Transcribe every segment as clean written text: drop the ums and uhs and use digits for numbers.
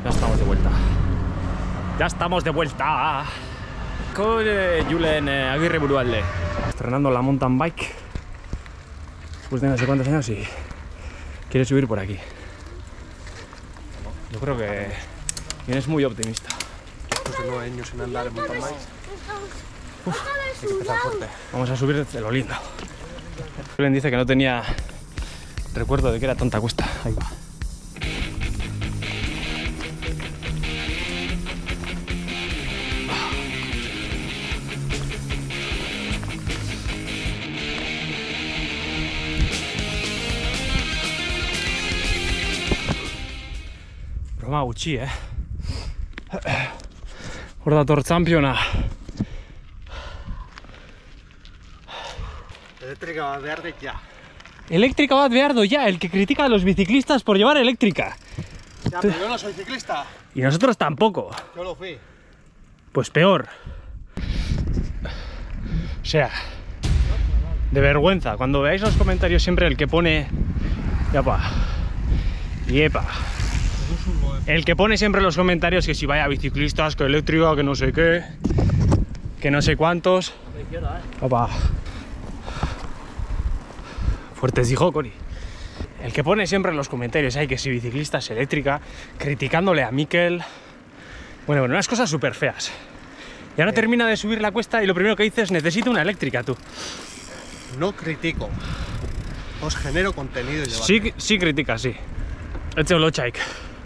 Ya estamos de vuelta. Ya estamos de vuelta. Con Julen Aguirre Burualde. Estrenando la mountain bike. Después de no sé cuántos años y quiere subir por aquí. Yo creo que vienes muy optimista. Después de 9 años sin andar en mountain bike. Hay que empezar fuerte. Vamos a subir de lo lindo. Julen dice que no tenía recuerdo de que era tanta cuesta. Ahí va. Broma gutxi, Hor dator txampiona. Eléctrica bat behar dit ya. Eléctrica bat behar ya, el que critica a los biciclistas por llevar eléctrica. Ya, pero yo no soy ciclista. Y nosotros tampoco. Yo lo fui. Pues peor. O sea, de vergüenza. Cuando veáis los comentarios siempre el que pone... Yapa. Yepa. El que pone siempre en los comentarios que si vaya biciclistas, que eléctrica, que no sé qué, que no sé cuántos. Opa. Fuertes dijo Cori. El que pone siempre en los comentarios hay que si biciclistas, eléctrica, criticándole a Mikel. Bueno, unas cosas súper feas. Y ahora termina de subir la cuesta y lo primero que dice es necesito una eléctrica, tú. No critico. Os genero contenido y debate. Sí critica, sí. Etxe lotxaik.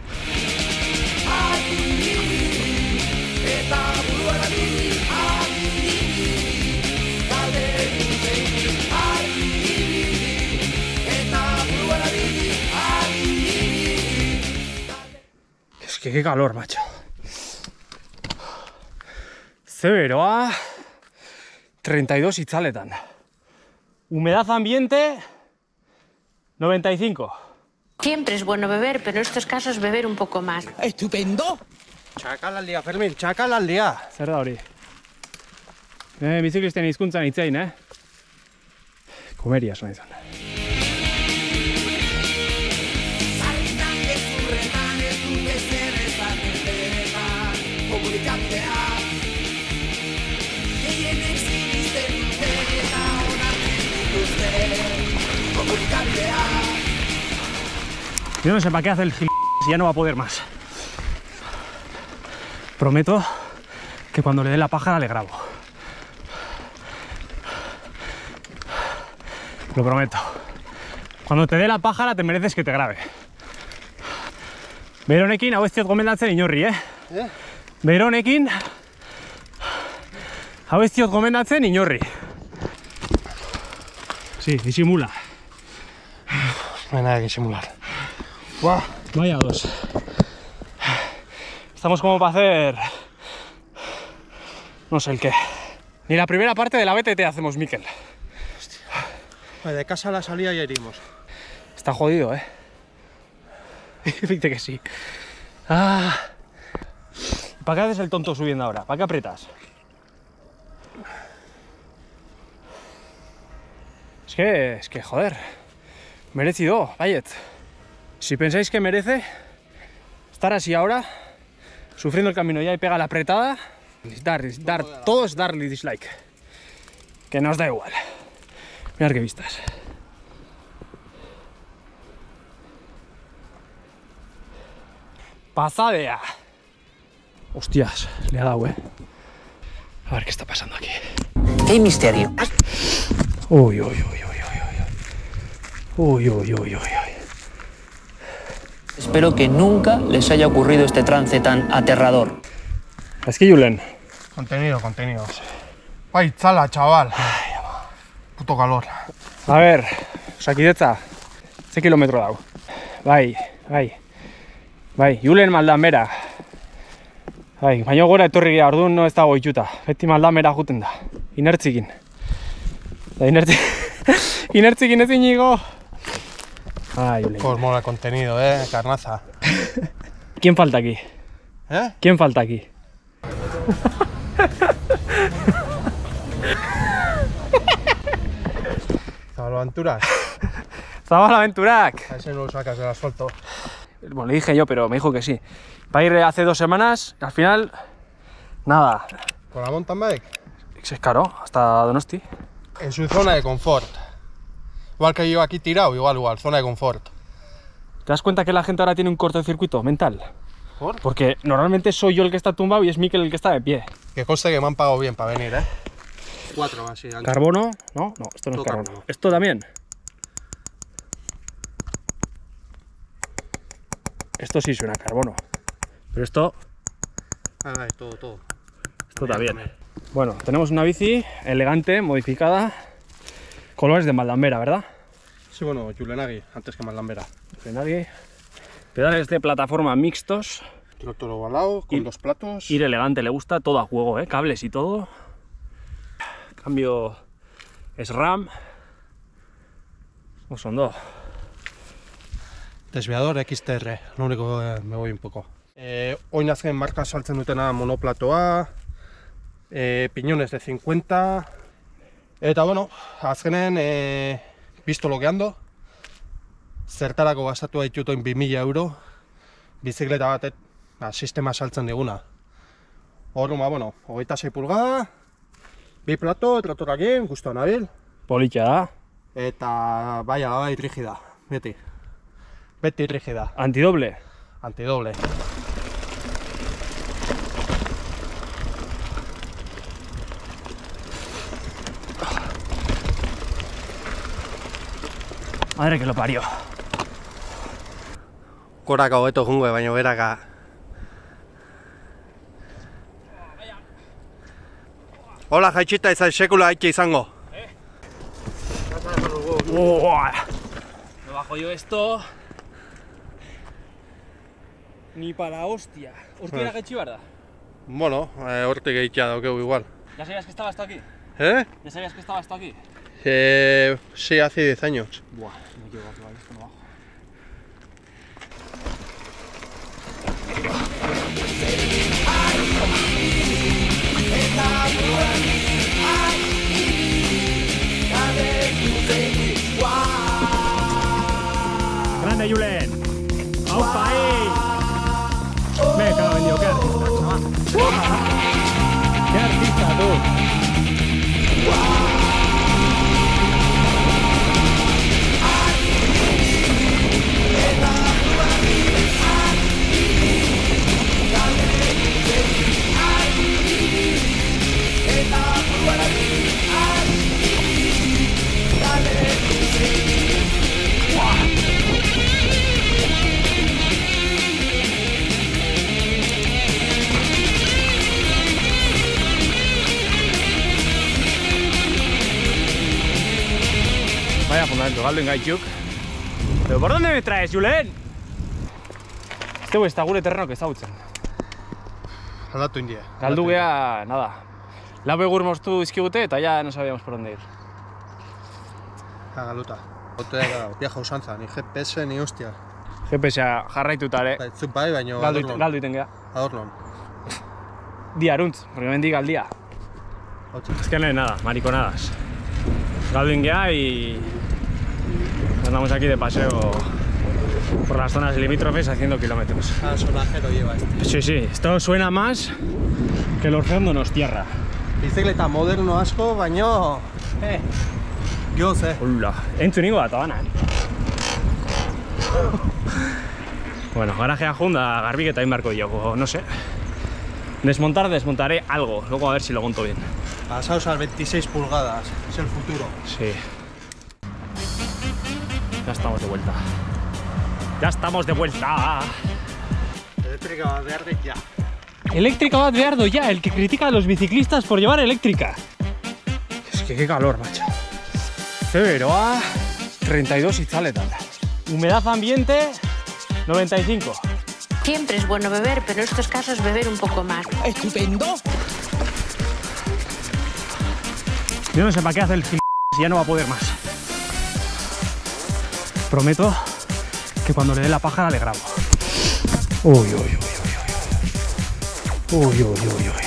Es que qué calor, macho. Zeberoa 32 itzaletan. Humedad ambiente 95. Siempre es bueno beber, pero en estos casos beber un poco más. ¡Estupendo! Txakal aldia, Fermin, txakal aldia. Zer da hori? Biziklisten hizkuntzan hitzein, Komeria esan izan. Yo no sé para qué hace el gil... si ya no va a poder más. Prometo que cuando le dé la pájara le grabo. Lo prometo. Cuando te dé la pájara te mereces que te grabe. Beronekin hau ez diot gomendatzen inorri, Beronekin hau ez diot gomendatzen inorri. Sí, disimula. No hay nada que simular. ¡Buah! Vaya dos. Estamos como para hacer... no sé el qué. Ni la primera parte de la BTT hacemos, Mikel. Vale, de casa a la salida ya iríamos. Está jodido, Fíjate que sí. ¿Para qué haces el tonto subiendo ahora? ¿Para qué aprietas? Es que, joder, merecido, Bayet. Si pensáis que merece estar así ahora, sufriendo el camino ya y pega la apretada, todo es darle dislike. Que nos da igual. Mirad qué vistas. Pasadea. Hostias, le ha dado, A ver qué está pasando aquí. ¡Qué misterio! Uy. Espero que nunca les haya ocurrido este trance tan aterrador. Es que Julen. Contenido. ¡Ay, chala, chaval! Puto calor. A ver, Osakidetza, ze kilometro dau. Bai, Julen maldan bera. Baina gora etorri gira, orduan no ez dago itxuta. Beti maldan bera juten da. Inertzikin. Inertzikin ezin igo. Julen. Pues mola contenido, carnaza. ¿Quién falta aquí? ¿Quién falta aquí? Zabalaventuras. Zabalaventurak. A ese no lo sacas del asfalto. Bueno, le dije yo, pero me dijo que sí. Va a ir hace 2 semanas, y al final, nada. ¿Con la mountain bike? Es caro, hasta Donosti. En su zona de confort. Igual que yo aquí tirado, igual, zona de confort. ¿Te das cuenta que la gente ahora tiene un cortocircuito mental? ¿Por? Porque normalmente soy yo el que está tumbado y es Mikel el que está de pie. Que conste que me han pagado bien para venir, ¿eh? 4 así. ¿Carbono? No, esto no Todo es carbono. carbono. ¿Esto también? Esto sí suena a carbono. Pero esto Todo. Esto también. Bueno, tenemos una bici elegante, modificada. Colores de Maldambera, ¿verdad? Sí, bueno, Julenagi, antes que Maldambera. Pedales de plataforma mixtos. Tractor ovalado, con Ir- 2 platos. Ir elegante, le gusta, todo a juego, cables y todo. Cambio SRAM. Son dos. Desviador XTR, lo único que me voy un poco. Oin azken marka saltzen dutena monoplatoa, piñones de 50, eta bueno, azkenen pistologeando, zertarako gastatu ditut oin 2000 euro, bizikleta batet, sistema saltzen diguna. Orduan, bueno, 26 pulgada, 2 plato, traktorakin, guztua nabil, Politxa da. eta bai rigida, beti rigida. Antidoble. Antidoble. Madre que lo parió. Goraka hobeto jungo, baina beraka. Hola, jaitxita izan sekula haitxe izango. Me bajo yo esto. Ni para hostia. Hostia, era que chivarda. Bueno, hortik egitea daukegu igual. ¿Ya sabías que estaba esto aquí? ¿Eh? ¿Ya sabías que estaba esto aquí? Sí, hace 10 años. Buah, me equivoco, vale, esto no bajo. Grande Julen. ¡Aupa ahí! Me cago en Dios, qué artista, chaval. ¡Qué artista, tú! Vaya fundamento, Galdu Gaitzuk. ¿Pero por dónde me traes, Julen? Este güey está gure terreno que está utzen. Aldatu india. Galdu gea, nada. Lau egur moztu dizkigute eta ya no sabíamos por dónde ir. Galuta. Otea viaja usanza, ni GPS ni hostia. GPS-a jarraituta ere. Zut bai, baina adorlon. Galdu iten gea. Adorlon. Diaruntz, porque mendik al día. Es que no hay nada, mariconadas. Galdu ingea y andamos aquí de paseo por las zonas limítrofes haciendo kilómetros. Ah, sonajero lleva este. Sí, sí, esto suena más que el Orfeón Donostierra. Bizikleta moderno asko, baina... Gioz, Hola, entzuningo bat, abana. Bueno, garajea junda, garbiketa inbarko diogo, no sé. Desmontaré algo, luego a ver si lo monto bien. Pasaos a 26 pulgadas, es el futuro. Sí. Ya estamos de vuelta. ¡Ya estamos de vuelta! Eléctrica bat behar dit ya. Eléctrica bat behar do ya, el que critica a los biciclistas por llevar eléctrica. Es que qué calor, macho. Pero a 32 itzaletan. Humedad ambiente 95. Siempre es bueno beber, pero en estos casos beber un poco más. ¡Estupendo! Yo no sé para qué hace el gil... si ya no va a poder más. Prometo que cuando le dé la paja le grabo. Uy, uy, uy, uy, uy. Uy, uy, uy, uy.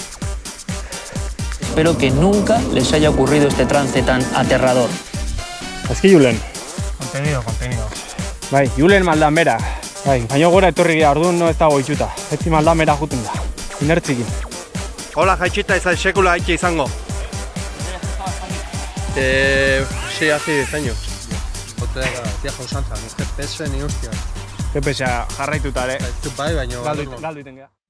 Espero que nunca les haya ocurrido este trance tan aterrador. Es que Julen. Contenido. Bai, Julen Maldambera. Bai, baina gora etorri gira, orduan no ez dago itxuta. Etzi maldamera juten da, inertzikin. Hola jaitxita ez sekula haitxe izango. Sí, hace 10 años. Otra vieja usanza, ni GPS ni hostia. GPS jarraituta ere. Bai, baina Galdu iten gara.